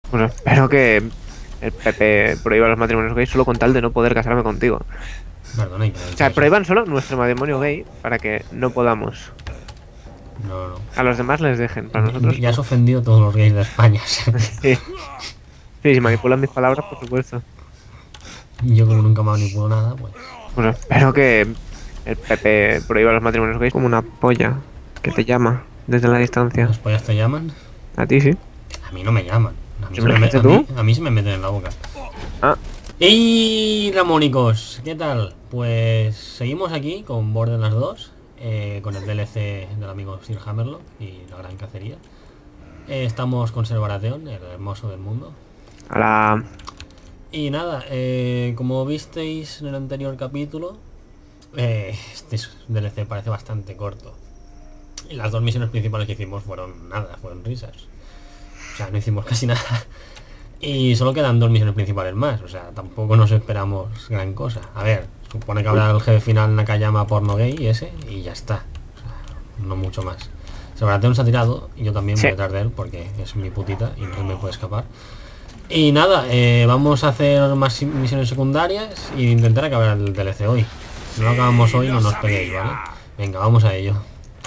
Pues espero que el PP prohíba los matrimonios gays solo con tal de no poder casarme contigo. Perdona, ¿y quién ha O dicho sea, eso? prohíban solo nuestro matrimonio gay para que no podamos. No, no. A los demás les dejen, para nosotros Ya has no. ofendido a todos los gays de España. O sea, Sí, sí, si manipulan mis palabras, por supuesto. yo como nunca manipulo nada, pues... Pues espero que el PP prohíba los matrimonios gays como una polla que te llama desde la distancia. ¿Las pollas te llaman? A ti sí. A mí no me llaman. ¿Se me lo dijiste tú? A mí se me meten en la boca. Ah, ¡Ey, Ramónicos! ¿Qué tal? Pues seguimos aquí con Borderlands 2, con el DLC del amigo Sir Hammerlock y la gran cacería. Estamos con Ser Baratheon, el hermoso del mundo. a la... Y nada, como visteis en el anterior capítulo, este DLC parece bastante corto. Y las dos misiones principales que hicimos fueron nada, fueron risas. O sea, no hicimos casi nada. Y solo quedan dos misiones principales más. O sea, tampoco nos esperamos gran cosa. A ver, supone que habrá el jefe final Nakayama porno gay ese y ya está. O sea, no mucho más. Sebaratheon se ha tirado y yo también Sí. voy detrás de él porque es mi putita y no me puede escapar. Y nada, vamos a hacer más misiones secundarias e intentar acabar el DLC hoy. Si no lo acabamos hoy, no nos peguéis, ¿vale? Venga, vamos a ello.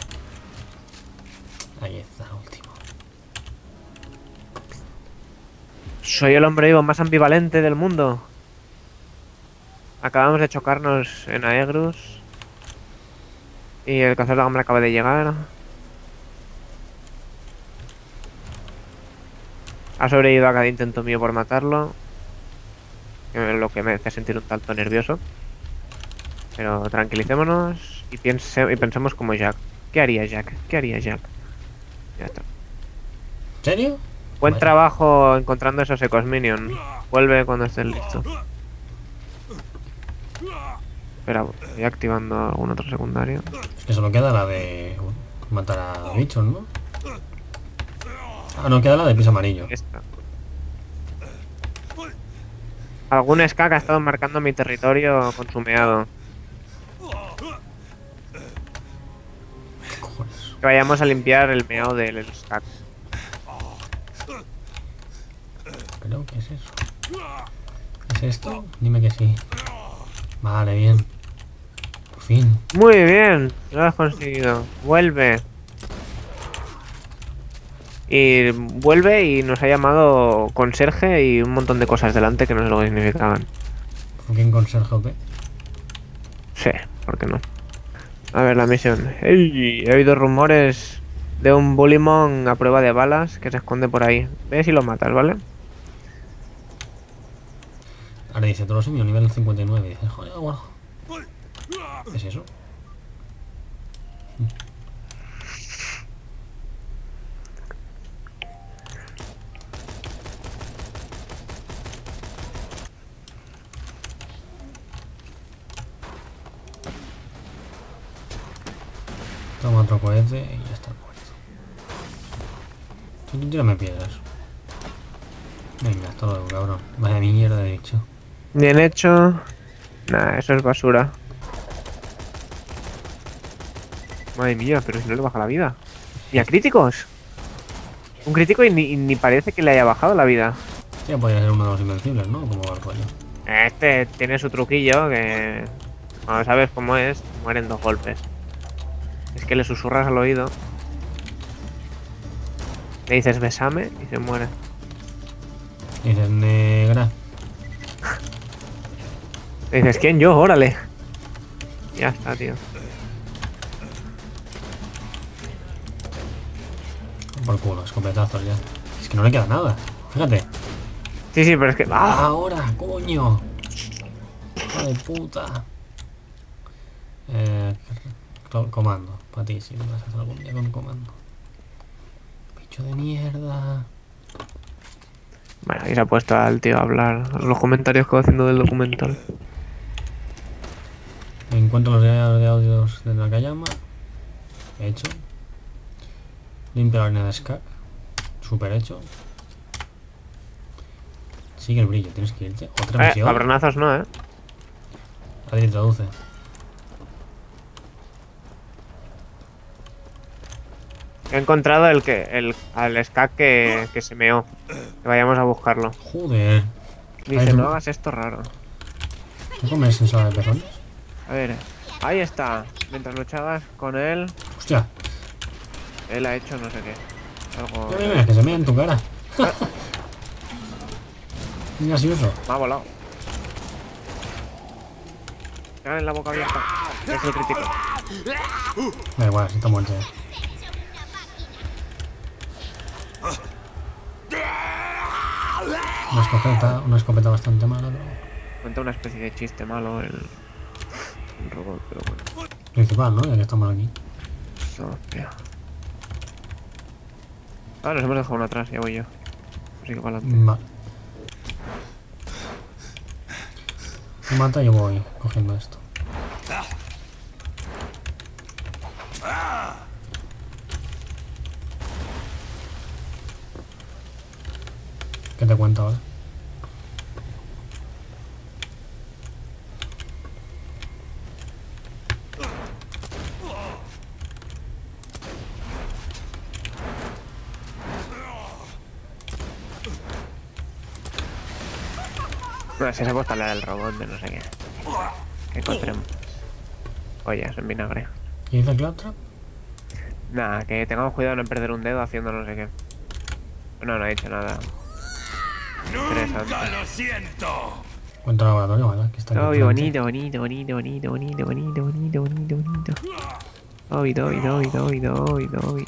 Ahí está, último. Soy el hombre vivo más ambivalente del mundo. Acabamos de chocarnos en Aegrus. Y el cazador de hambre acaba de llegar. Ha sobrevivido a cada intento mío por matarlo. Lo que me hace sentir un tanto nervioso. Pero tranquilicémonos y pensemos como Jack. ¿Qué haría Jack? ¿Qué haría Jack? Ya está. ¿En serio? Buen Vaya. trabajo encontrando esos ecos minion. Vuelve cuando estés listo. Espera, voy activando algún otro secundario. Es que solo queda la de matar a bichos, ¿no? Ah, no, queda la de piso amarillo. Esta. Algún skag ha estado marcando mi territorio con su meado. ¿Qué cojones? Que vayamos a limpiar el meado del skag. Creo que es eso. ¿Es esto? Dime que sí. Vale, bien. Por fin. Muy bien, lo has conseguido. Vuelve. Y vuelve y nos ha llamado conserje y un montón de cosas delante que no sé lo que significaban. ¿Con quién conserje o qué? Sí, ¿por qué no? A ver, la misión. ¡Ey! He oído rumores de un Bullymon a prueba de balas que se esconde por ahí. Ve si lo matas, ¿vale? Ahora dice Trosimio, nivel 59. Y dices, joder, bueno. ¿Qué es eso? Toma otro cohete y ya está muerto. Tú tírame piedras. Venga, hasta luego, cabrón. Vaya mierda de bicho. Bien hecho. Nah, eso es basura. Madre mía, pero si no le baja la vida. ¿Y a críticos? Un crítico y ni parece que le haya bajado la vida. Ya podría ser uno de los invencibles, ¿no? Como va el rollo. Este tiene su truquillo que... Cuando sabes cómo es, mueren dos golpes. Es que le susurras al oído. Le dices besame y se muere. Dices, negra. Le dices, ¿quién? Yo, órale. Ya está, tío. Por culo, escopetazos ya. Es que no le queda nada. Fíjate. Sí, sí, pero es que... ¡Ah! Ahora, coño. Hijo de puta. Comando. Para ti, si me vas a hacer algún día con comando. Bicho de mierda. Bueno, ahí se ha puesto al tío a hablar. Los comentarios que va haciendo del documental. Encuentro los diarios de audios de Nakayama. Hecho. Limpia la arena de Skak. Super hecho. Sigue el brillo, tienes que irte. Otra misión. Cabronazos no, ¿eh? Adri traduce. He encontrado al skag que se meó. Que vayamos a buscarlo. Joder. Dice, no hagas esto raro. ¿No comes ensalada de pezones? A ver, ahí está. Mientras luchabas con él, Hostia. él ha hecho no sé qué. Algo... Mira, mira, que se mea en tu cara. Mira si uso. Me ha volado. Pégale en la boca abierta. Es el crítico. Da igual, si está muerto. Una escopeta bastante mala, pero... Cuenta una especie de chiste malo el robot, pero bueno. Principal, ¿no? Ya que estamos aquí. Eso, hostia. Ah, nos hemos dejado uno atrás, ya voy yo. Así que para adelante. Vale. Me mata y yo voy cogiendo esto. ¿Qué te cuento ahora? No, si se ha puesto a hablar el robot de no sé qué. Que encontremos. Ollas en vinagre. ¿Qué dice Claptrap? Nada, que tengamos cuidado de no perder un dedo haciendo no sé qué. No ha dicho nada. Interesante. ¡Lo siento! Cuento el laboratorio, ¿verdad? Que está aquí Toby, enfrente. bonito. Toby.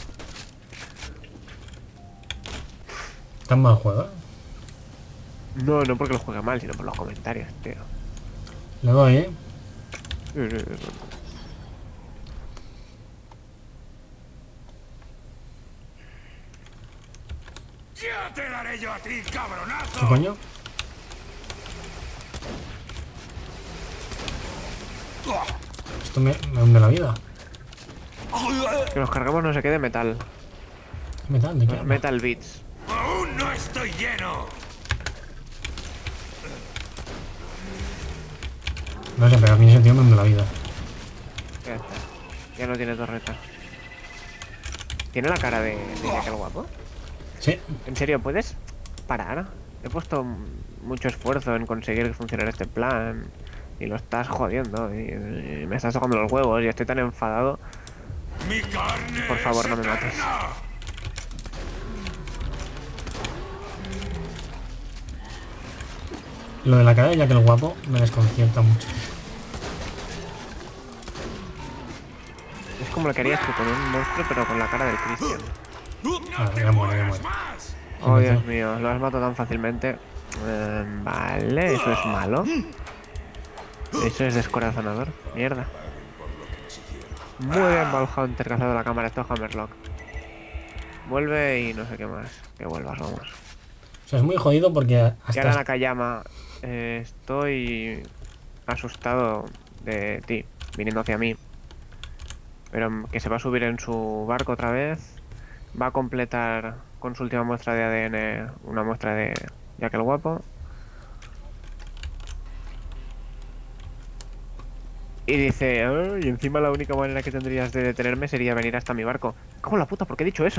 ¿Tan mal juego? No porque lo juegue mal, sino por los comentarios, tío. Le doy, ¿eh? ¡Ya te daré yo a ti, cabronazo! ¿Qué coño? Esto me hunde la vida. Que nos cargamos no sé qué de metal. ¿Qué metal? ¿De qué? habla? Metal Beats. ¡Aún no estoy lleno! No sé, pero a mí ese tío me hunde la vida. Ya está. Ya no tiene torreta. ¿Tiene la cara de Jack el guapo? Sí. ¿En serio puedes parar? He puesto mucho esfuerzo en conseguir que funcionara este plan. Y lo estás jodiendo. Y me estás tocando los huevos y estoy tan enfadado. ¡Mi carne! Por favor, es no me mates. eterna! Lo de la cara de Jack el guapo me desconcierta mucho. Es como lo que harías tú con un monstruo, pero con la cara del Christian. Ah, ya muere, ya muere. ¡Más! Oh, Dios mío, lo has matado tan fácilmente. Vale, eso es malo. Eso es descorazonador. Mierda. Muy bien, Ballhunter, cazado la cámara. Esto es Hammerlock. Vuelve y no sé qué más. Que vuelvas, vamos. O sea, es muy jodido porque Y ahora hasta... Nakayama, estoy asustado de ti, viniendo hacia mí. Pero que se va a subir en su barco otra vez. Va a completar con su última muestra de ADN una muestra de Jack el Guapo. Y dice, "Oh, y encima la única manera que tendrías de detenerme sería venir hasta mi barco". ¿Cómo la puta? ¿Por qué he dicho eso?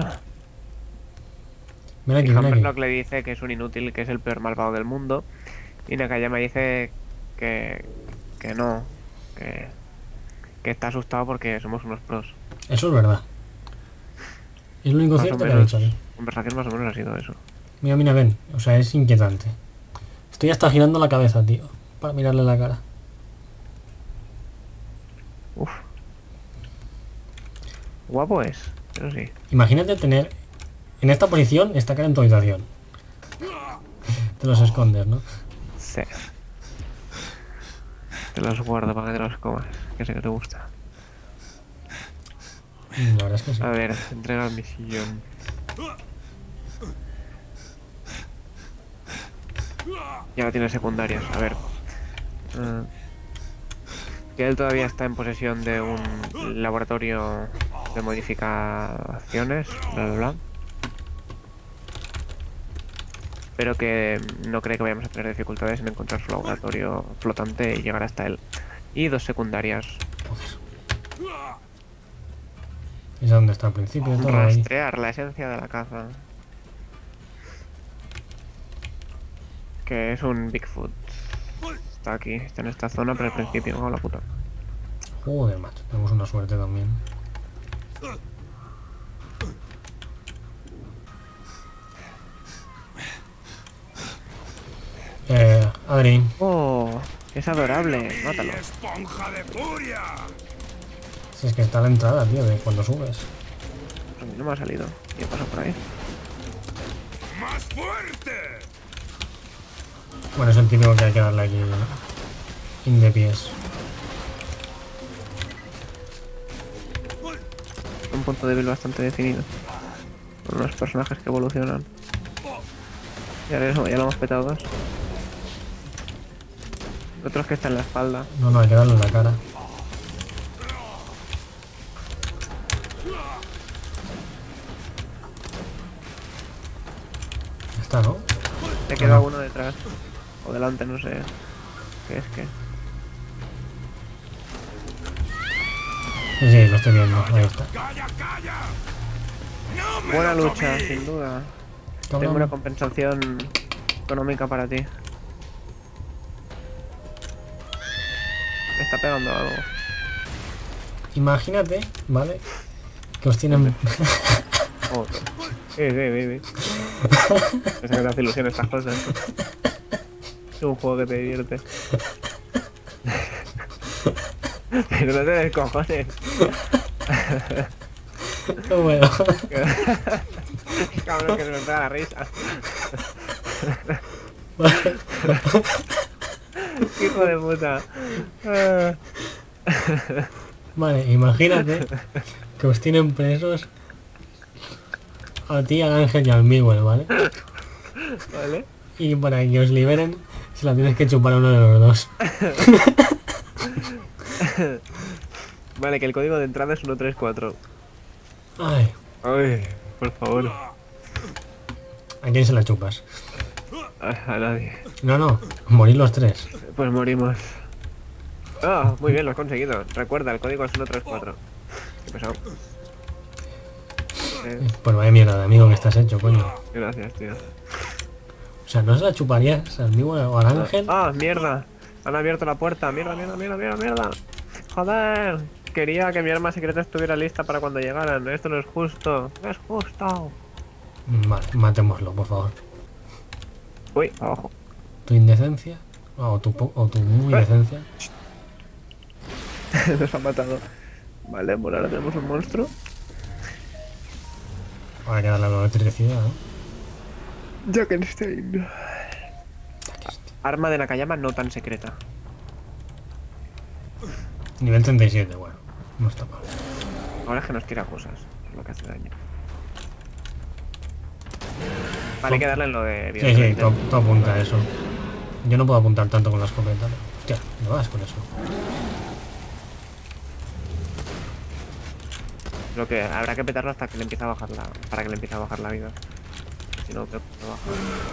Mira aquí, Y mira aquí. Hammerlock le dice que es un inútil, que es el peor malvado del mundo. Y Nakayama dice que no, que está asustado porque somos unos pros. Eso es verdad. Es lo único Más o cierto que ha menos, dicho aquí. conversación más o menos ha sido eso. Mira, ven. O sea, es inquietante. Estoy hasta girando la cabeza, tío. Para mirarle la cara. Uf. Guapo es, pero sí. Imagínate tener en esta posición esta cara en tu habitación. Te los escondes, ¿no? Sí. Te los guardo para que te los comas, que sé que te gusta. La verdad es que sí. A ver, entrega mi sillón. Y ahora tiene secundarias, a ver. Que él todavía está en posesión de un laboratorio de modificaciones, bla. Pero que no cree que vayamos a tener dificultades en encontrar su laboratorio flotante y llegar hasta él. Y dos secundarias. Es donde está al principio de todo ahí. Rastrear la esencia de la caza. Que es un Bigfoot. Está aquí, está en esta zona, pero al principio, oh la puta. Joder, macho, tenemos una suerte también. Adri, Oh, es adorable, mátalo. ¡Esponja de furia! si es que está a la entrada, tío, de cuando subes. A mí no me ha salido. ¿Qué pasa por ahí? ¡Más fuerte! Bueno, es el típico que hay que darle aquí in de pies. Un punto débil bastante definido. Con unos personajes que evolucionan. Y ahora eso, ya lo hemos petado dos. Otros que están en la espalda. No, no, hay que darle en la cara. Ya está, ¿no? Te queda no. uno detrás. O delante, no sé. ¿Qué es que? Sí, sí, lo estoy viendo. Ahí está. ¡Calla, calla! ¡No me Buena lo lucha, comí! sin duda. Cabrón. Tengo una compensación económica para ti. Me está pegando algo. Imagínate, ¿vale? Que os tienen... Oh, sí. Es que te hace ilusión estas cosas. Es un juego que te divierte. Pero no te des cojones. Bueno. Cabrón, que se me pega la risa. Hijo de puta. Vale, imagínate que os tienen presos a ti, al Ángel y al Miguel, ¿vale? ¿Vale? Y para que os liberen, se la tienes que chupar a uno de los dos. Vale, que el código de entrada es 134. Ay, Ay, por favor. ¿a quién se la chupas? A nadie. No, no, morir los tres. Pues morimos. Ah, muy bien, lo has conseguido. Recuerda, el código es 134. Qué pesado. Pues vaya mierda de amigo que estás hecho, coño. Gracias, tío. O sea, ¿no se la chuparías al Miguel o al Ángel? Ah, mierda. Han abierto la puerta. Mierda. Joder. Quería que mi arma secreta estuviera lista para cuando llegaran. Esto no es justo. No es justo. Vale, matémoslo, por favor. Uy, abajo. Tu indecencia, o tu muy decencia. Nos han matado. Vale, bueno, ahora tenemos un monstruo. Ahora hay que darle la electricidad, ¿no? Jackenstein. Arma de Nakayama no tan secreta. Nivel 37, bueno, no está mal. Ahora es que nos tira cosas. Es lo que hace daño. Vale, hay que darle en lo de vida. Sí, tú apunta a eso. Yo no puedo apuntar tanto con la escopeta. Hostia, no vas con eso. Lo que habrá que petarlo hasta que le empiece a bajar la... Para que le empiece a bajar la vida. Si no, creo que no baja.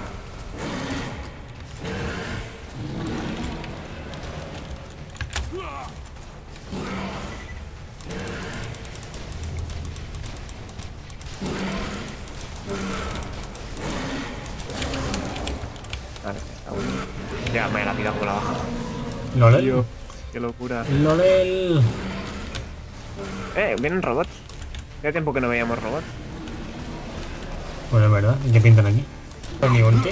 Vale, está bueno. Ya, me la vida como la baja. Lolel. Tío, qué locura. Lolel. Vienen robots. Hace tiempo que no veíamos robots. Pues es verdad, ¿y qué pintan aquí? ¿Mi ulti?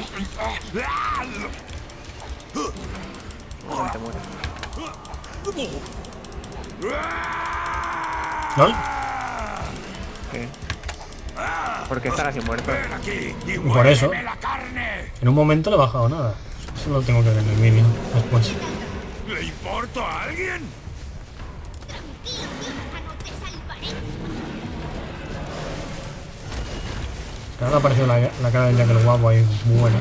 No te mueres. ¿Lol? ¿Qué? ¿Por qué estar así muerto? ¡Ven aquí y Por eso. muérdeme la carne! En un momento no he bajado nada. Eso lo tengo que ver en el vídeo después. ¿Le importo a alguien? Tranquilo, ciudadano, te salvaré. Que ahora ha aparecido la cara del Jack el guapo ahí, buena.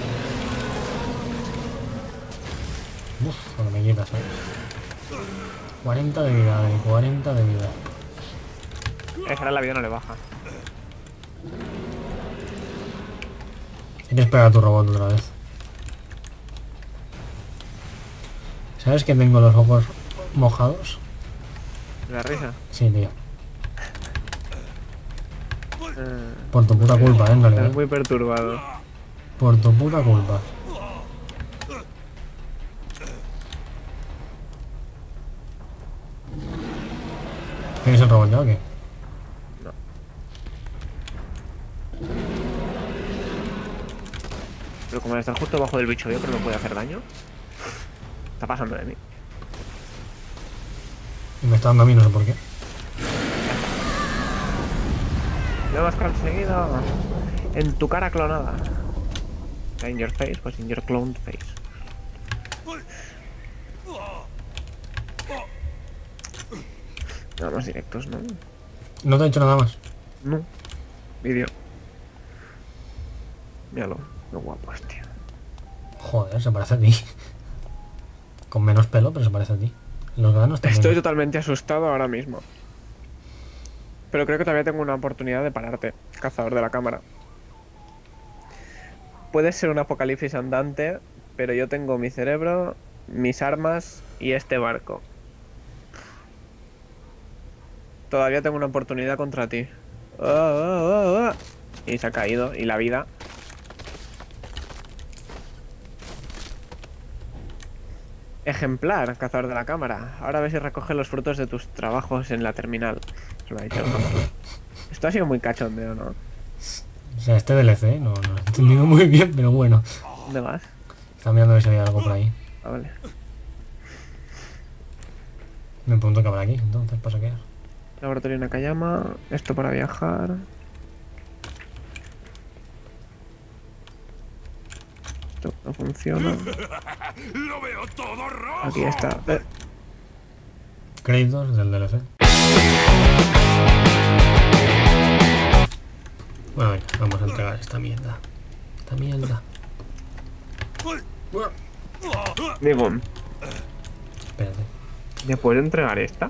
Uff, lo que me quita, ¿sabes? 40 de vida, 40 de vida. Ahora la vida no le baja. Hay que esperar a tu robot otra vez. ¿Sabes que tengo los ojos mojados? ¿La risa? Sí, tío. Por tu puta culpa, en realidad. Estás muy perturbado. Por tu puta culpa. ¿Tienes el robot ya o qué? No. Pero como está justo debajo del bicho, yo creo que no puede hacer daño. Está pasando de mí. Y me está dando a mí, no sé por qué. Lo hemos conseguido. En tu cara clonada. In your face, pues in your cloned face. Nada más directos, ¿no? No te he dicho nada más. No. Vídeo. Míralo, qué guapo es, tío. Joder, se parece a ti. Con menos pelo, pero se parece a ti. Los ganos también. Estoy totalmente asustado ahora mismo. Pero creo que todavía tengo una oportunidad de pararte, cazador de la cámara. Puedes ser un apocalipsis andante, pero yo tengo mi cerebro, mis armas y este barco. Todavía tengo una oportunidad contra ti. Y se ha caído, y la vida. Ejemplar, cazador de la cámara. Ahora ves si recoges los frutos de tus trabajos en la terminal. Se lo ha dicho el cámara. Esto ha sido muy cachondeo, ¿no? O sea, este DLC no lo he entendido muy bien, pero bueno. ¿Dónde vas? Está mirando a ver si había algo por ahí. Ah, vale. Me pregunto qué habrá aquí, entonces, ¿para qué? Laboratorio Nakayama. Esto para viajar. Esto no funciona. Lo veo todo rojo. Aquí está. Créditos del DLC. Bueno, venga, vamos a entregar esta mierda. Esta mierda. Digo, Espérate. ¿me puedo entregar esta?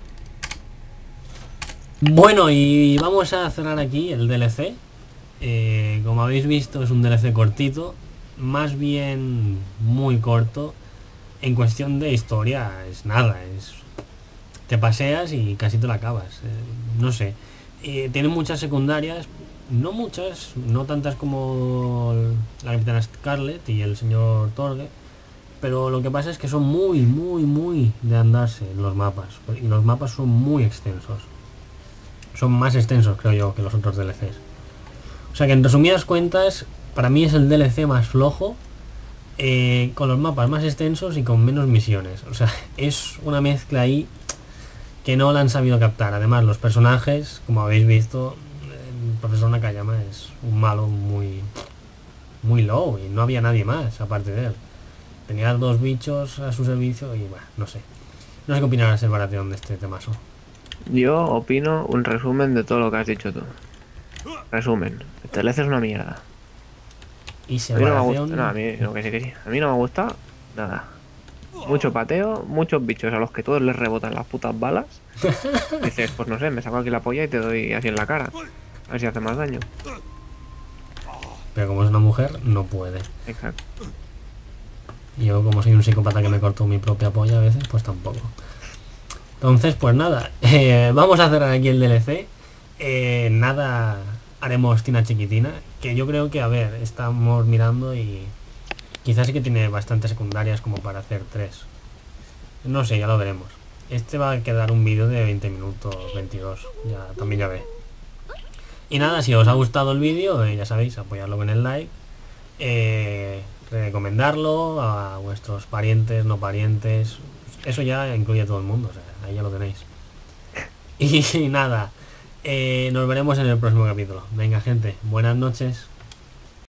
Bueno, y vamos a cerrar aquí el DLC. Como habéis visto, es un DLC cortito. Más bien muy corto. En cuestión de historia es nada, te paseas y casi te la acabas. No sé. Tiene muchas secundarias, no muchas, no tantas como la Capitana Scarlet y el señor Torgue, pero lo que pasa es que son muy de andarse los mapas, y los mapas son muy extensos. Son más extensos, creo yo, que los otros DLCs. O sea que en resumidas cuentas, para mí es el DLC más flojo, con los mapas más extensos y con menos misiones. O sea, es una mezcla ahí que no la han sabido captar. Además, los personajes, como habéis visto, el profesor Nakayama es un malo muy low y no había nadie más aparte de él. Tenía 2 bichos a su servicio y bueno, no sé. No sé qué opinarás el Baratheon de este temazo. Yo opino un resumen de todo lo que has dicho tú. Resumen. El DLC es una mierda. Y se A mí no me gusta. Baratheon... No, a mí no, que sí, que sí. A mí no me gusta nada. Mucho pateo, muchos bichos a los que todos les rebotan las putas balas. Dices, pues no sé, me saco aquí la polla y te doy así en la cara. A ver si hace más daño. Pero como es una mujer, no puede. Exacto. Y yo, como soy un psicópata que me corto mi propia polla a veces, pues tampoco. Entonces, pues nada, vamos a cerrar aquí el DLC. Nada, haremos Tina Chiquitina, que yo creo que, a ver, estamos mirando y quizás sí que tiene bastantes secundarias como para hacer 3. No sé, ya lo veremos. Este va a quedar un vídeo de 20 minutos, 22, también ya ve. Y nada, si os ha gustado el vídeo, ya sabéis, apoyarlo con el like. Recomendarlo a vuestros parientes, no parientes. Eso ya incluye a todo el mundo, o sea, ahí ya lo tenéis. Y nada, nos veremos en el próximo capítulo. Venga, gente, buenas noches.